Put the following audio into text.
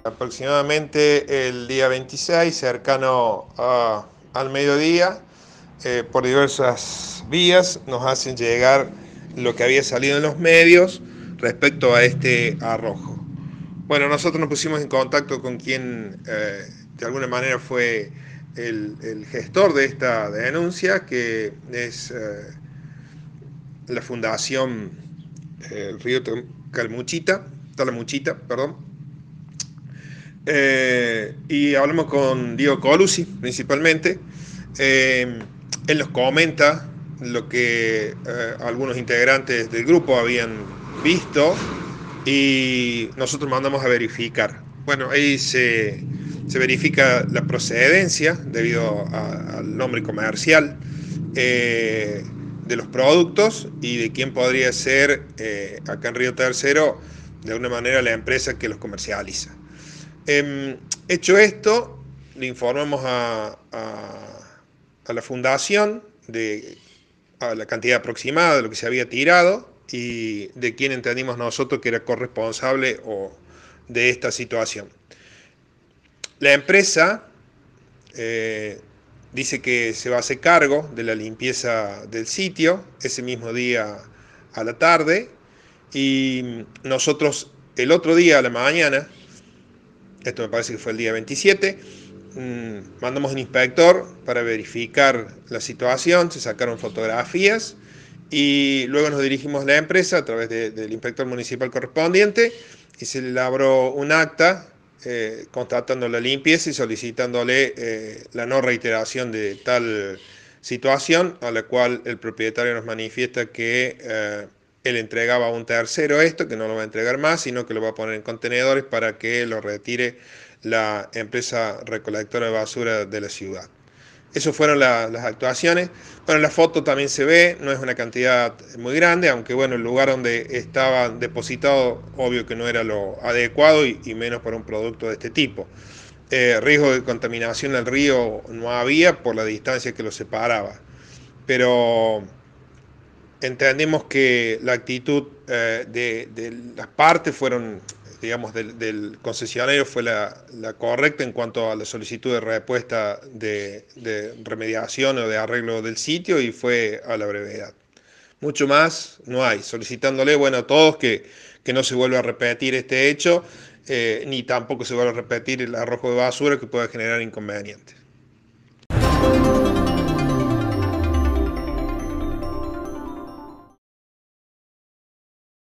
Aproximadamente el día 26, cercano al mediodía, por diversas vías nos hacen llegar lo que había salido en los medios respecto a este arrojo. Bueno, nosotros nos pusimos en contacto con quien de alguna manera fue el gestor de esta denuncia, que es la Fundación Río Talamuchita, perdón. Y hablamos con Diego Colucci principalmente. Él nos comenta lo que algunos integrantes del grupo habían visto y nosotros mandamos a verificar. Bueno, ahí se verifica la procedencia debido al nombre comercial de los productos y de quién podría ser acá en Río Tercero de alguna manera la empresa que los comercializa. Hecho esto, le informamos a la fundación de a la cantidad aproximada de lo que se había tirado y de quién entendimos nosotros que era corresponsable de esta situación. La empresa dice que se va a hacer cargo de la limpieza del sitio ese mismo día a la tarde, y nosotros el otro día a la mañana, esto me parece que fue el día 27, mandamos un inspector para verificar la situación, se sacaron fotografías y luego nos dirigimos a la empresa a través del inspector municipal correspondiente y se le elaboró un acta constatando la limpieza y solicitándole la no reiteración de tal situación, a la cual el propietario nos manifiesta que él entregaba a un tercero esto, que no lo va a entregar más, sino que lo va a poner en contenedores para que lo retire la empresa recolectora de basura de la ciudad. Esas fueron las actuaciones. Bueno, en la foto también se ve, no es una cantidad muy grande, aunque bueno, el lugar donde estaba depositado, obvio que no era lo adecuado y menos para un producto de este tipo. Riesgo de contaminación al río no había por la distancia que lo separaba, pero entendemos que la actitud de las partes fueron, digamos, del concesionario fue la correcta en cuanto a la solicitud de respuesta de remediación o de arreglo del sitio, y fue a la brevedad. Mucho más no hay, solicitándole, bueno, a todos que no se vuelva a repetir este hecho, ni tampoco se vuelva a repetir el arrojo de basura que pueda generar inconvenientes.